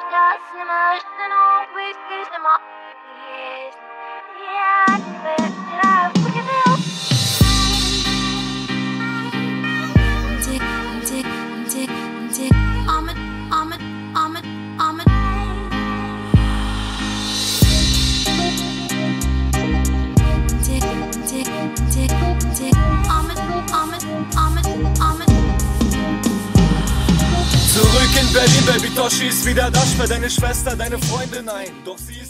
Zurück in Berlin, Baby, Toshi ist wieder da, sperr deine Schwester, deine Freundin ein. Doch sie ist